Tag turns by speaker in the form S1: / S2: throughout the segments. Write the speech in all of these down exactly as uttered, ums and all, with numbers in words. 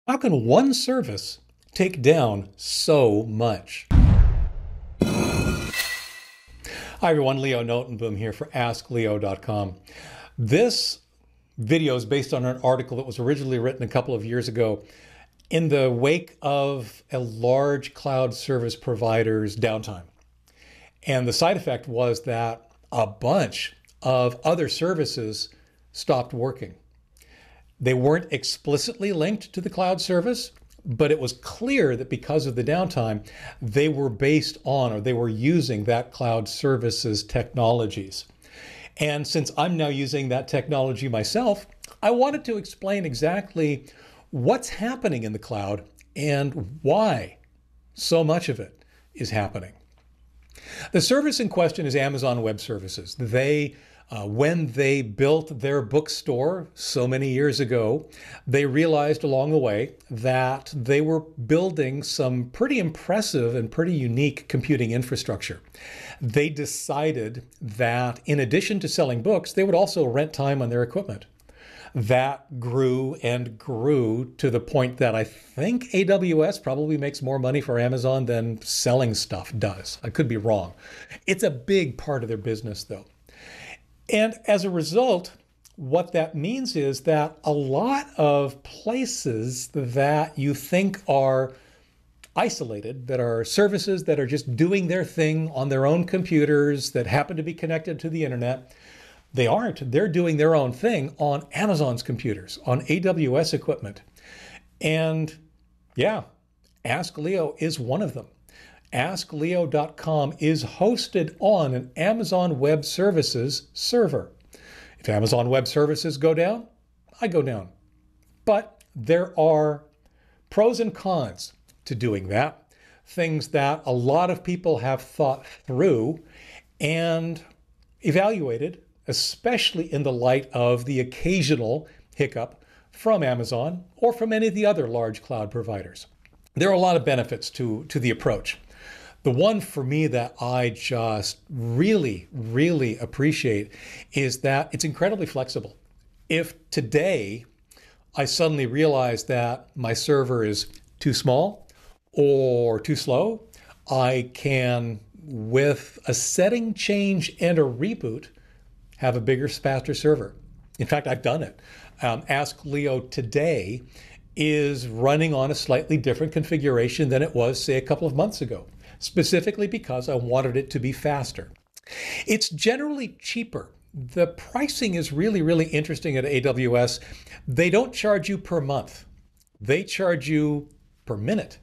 S1: How can one service take down so much? Hi everyone, Leo Notenboom here for ask leo dot com. This video is based on an article that was originally written a couple of years ago in the wake of a large cloud service provider's downtime. And the side effect was that a bunch of other services stopped working. They weren't explicitly linked to the cloud service, but it was clear that because of the downtime, they were based on or they were using that cloud service's technologies. And since I'm now using that technology myself, I wanted to explain exactly what's happening in the cloud and why so much of it is happening. The service in question is Amazon Web Services. They Uh, when they built their bookstore so many years ago, they realized along the way that they were building some pretty impressive and pretty unique computing infrastructure. They decided that in addition to selling books, they would also rent time on their equipment. That grew and grew to the point that I think A W S probably makes more money for Amazon than selling stuff does. I could be wrong. It's a big part of their business though. And as a result, what that means is that a lot of places that you think are isolated, that are services that are just doing their thing on their own computers that happen to be connected to the internet, they aren't. They're doing their own thing on Amazon's computers, on A W S equipment. And yeah, Ask Leo is one of them. ask leo dot com is hosted on an Amazon Web Services server. If Amazon Web Services go down, I go down. But there are pros and cons to doing that, things that a lot of people have thought through and evaluated, especially in the light of the occasional hiccup from Amazon or from any of the other large cloud providers. There are a lot of benefits to, to the approach. The one for me that I just really, really appreciate is that it's incredibly flexible. If today I suddenly realize that my server is too small or too slow, I can, with a setting change and a reboot, have a bigger, faster server. In fact, I've done it. Um, Ask Leo today is running on a slightly different configuration than it was, say, a couple of months ago, specifically because I wanted it to be faster. It's generally cheaper. The pricing is really, really interesting at A W S. They don't charge you per month. They charge you per minute.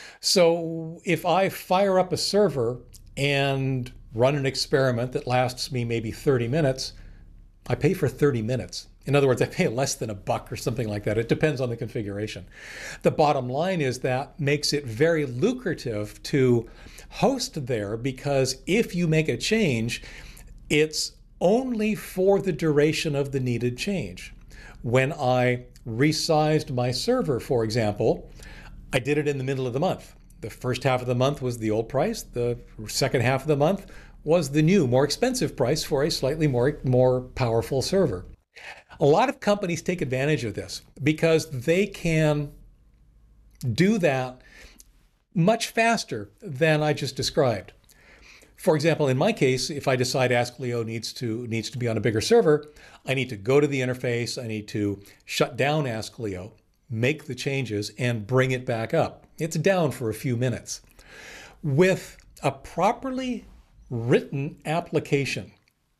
S1: So if I fire up a server and run an experiment that lasts me maybe thirty minutes, I pay for thirty minutes. In other words, I pay less than a buck or something like that. It depends on the configuration. The bottom line is that makes it very lucrative to host there because if you make a change, it's only for the duration of the needed change. When I resized my server, for example, I did it in the middle of the month. The first half of the month was the old price. The second half of the month was the new, more expensive price for a slightly more, more powerful server. A lot of companies take advantage of this because they can do that much faster than I just described. For example, in my case, if I decide Ask Leo needs to, needs to be on a bigger server, I need to go to the interface, I need to shut down Ask Leo, make the changes, and bring it back up. It's down for a few minutes. With a properly written application,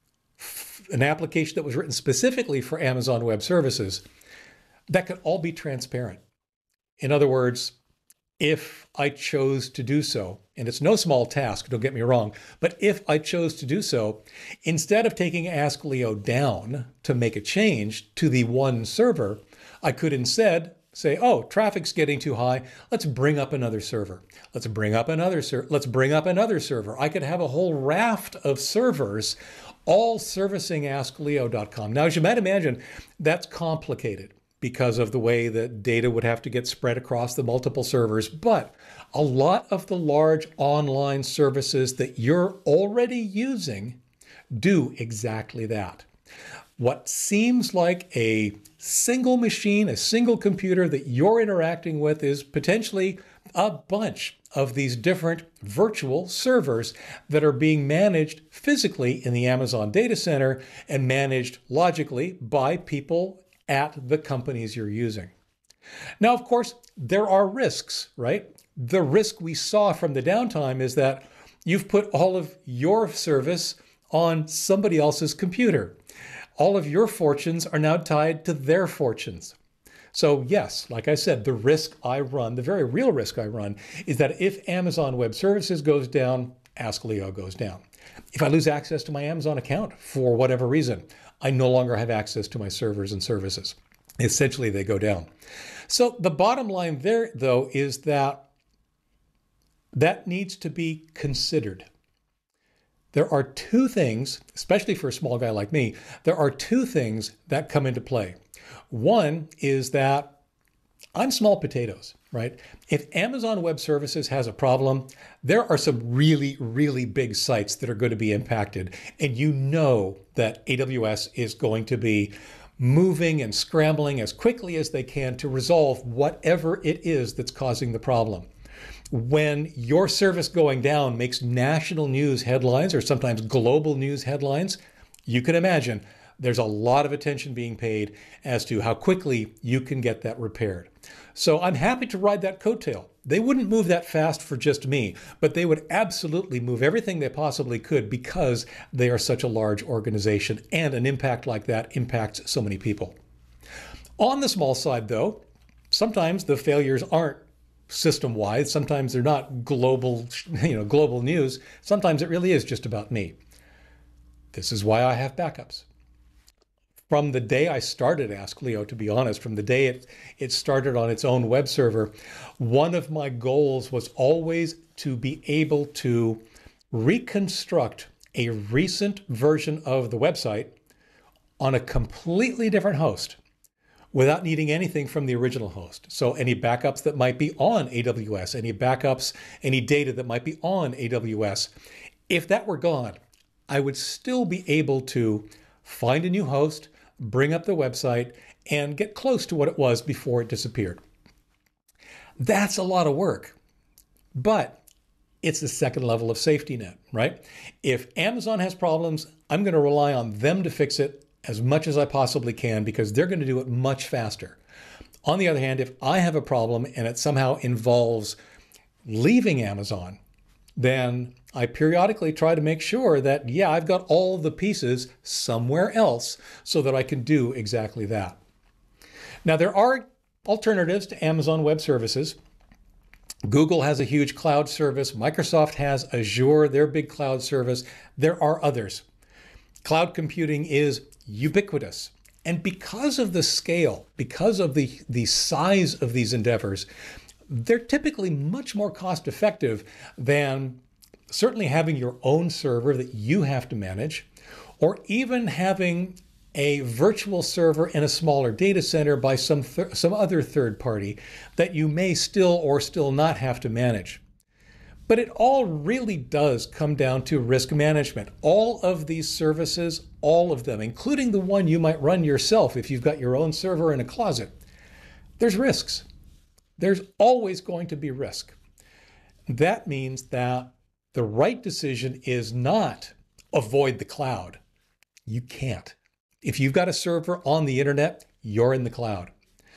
S1: an application that was written specifically for Amazon Web Services, that could all be transparent. In other words, if I chose to do so, and it's no small task, don't get me wrong, but if I chose to do so, instead of taking Ask Leo down to make a change to the one server, I could instead say, oh, traffic's getting too high. Let's bring up another server. Let's bring up another server. Let's bring up another server. I could have a whole raft of servers all servicing ask leo dot com. Now, as you might imagine, that's complicated because of the way that data would have to get spread across the multiple servers. But a lot of the large online services that you're already using do exactly that. what seems like a single machine, a single computer that you're interacting with is potentially a bunch of these different virtual servers that are being managed physically in the Amazon data center and managed logically by people at the companies you're using. Now, of course, there are risks, right? The risk we saw from the downtime is that you've put all of your service on somebody else's computer. All of your fortunes are now tied to their fortunes. So yes, like I said, the risk I run, the very real risk I run, is that if Amazon Web Services goes down, askleo goes down. If I lose access to my Amazon account for whatever reason, I no longer have access to my servers and services. Essentially, they go down. So the bottom line there, though, is that that needs to be considered. There are two things, especially for a small guy like me, there are two things that come into play. One is that I'm small potatoes, right? If Amazon Web Services has a problem, there are some really, really big sites that are going to be impacted. And you know that A W S is going to be moving and scrambling as quickly as they can to resolve whatever it is that's causing the problem. When your service going down makes national news headlines or sometimes global news headlines, you can imagine there's a lot of attention being paid as to how quickly you can get that repaired. So I'm happy to ride that coattail. They wouldn't move that fast for just me, but they would absolutely move everything they possibly could because they are such a large organization, and an impact like that impacts so many people. On the small side, though, sometimes the failures aren't system-wide. Sometimes they're not global, you know, global news. Sometimes it really is just about me. This is why I have backups. From the day I started askleo, to be honest, from the day it, it started on its own web server, one of my goals was always to be able to reconstruct a recent version of the website on a completely different host without needing anything from the original host. So any backups that might be on A W S, any backups, any data that might be on A W S, if that were gone, I would still be able to find a new host, bring up the website, and get close to what it was before it disappeared. That's a lot of work, but it's the second level of safety net, right? If Amazon has problems, I'm going to rely on them to fix it as much as I possibly can because they're going to do it much faster. On the other hand, if I have a problem and it somehow involves leaving Amazon, then I periodically try to make sure that, yeah, I've got all the pieces somewhere else so that I can do exactly that. Now, there are alternatives to Amazon Web Services. Google has a huge cloud service. Microsoft has Azure, their big cloud service. There are others. Cloud computing is ubiquitous. And because of the scale, because of the, the size of these endeavors, they're typically much more cost effective than certainly having your own server that you have to manage, or even having a virtual server in a smaller data center by some, th- some other third party that you may still or still not have to manage. But it all really does come down to risk management. All of these services, all of them, including the one you might run yourself if you've got your own server in a closet, there's risks. There's always going to be risk. That means that the right decision is not avoid the cloud. You can't. If you've got a server on the internet, you're in the cloud.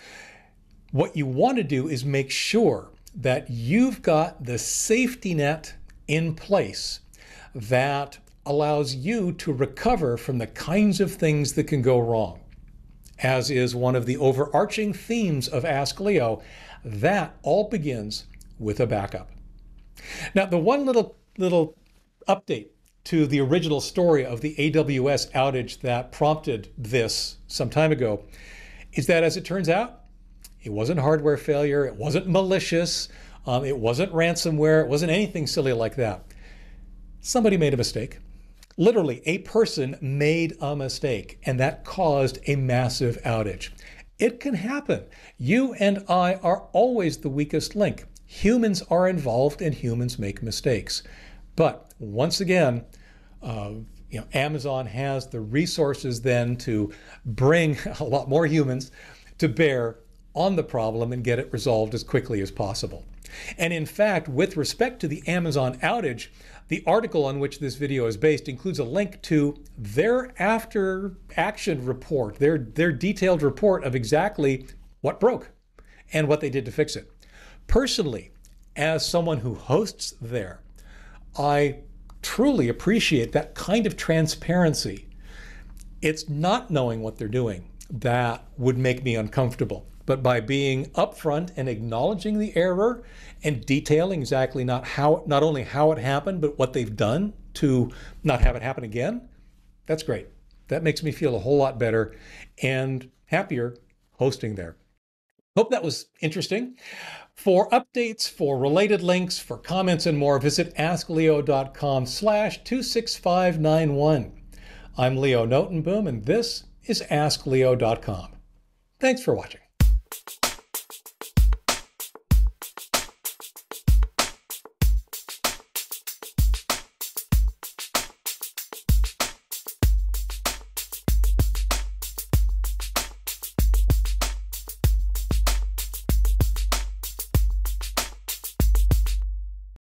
S1: What you want to do is make sure that you've got the safety net in place that allows you to recover from the kinds of things that can go wrong. As is one of the overarching themes of askleo, that all begins with a backup. Now, the one little little update to the original story of the A W S outage that prompted this some time ago is that, as it turns out, it wasn't hardware failure, it wasn't malicious, um, it wasn't ransomware, it wasn't anything silly like that. Somebody made a mistake. Literally, a person made a mistake, and that caused a massive outage. It can happen. You and I are always the weakest link. Humans are involved and humans make mistakes. But once again, uh, You know, Amazon has the resources then to bring a lot more humans to bear on the problem and get it resolved as quickly as possible. And in fact, with respect to the Amazon outage, the article on which this video is based includes a link to their after action report, their, their detailed report of exactly what broke and what they did to fix it. Personally, as someone who hosts there, I truly appreciate that kind of transparency. It's not knowing what they're doing that would make me uncomfortable. But by being upfront and acknowledging the error and detailing exactly not how, not only how it happened, but what they've done to not have it happen again, that's great. That makes me feel a whole lot better and happier hosting there. Hope that was interesting. For updates, for related links, for comments and more, visit askleo.com slash 26591. I'm Leo Notenboom, and this is ask leo dot com. Thanks for watching.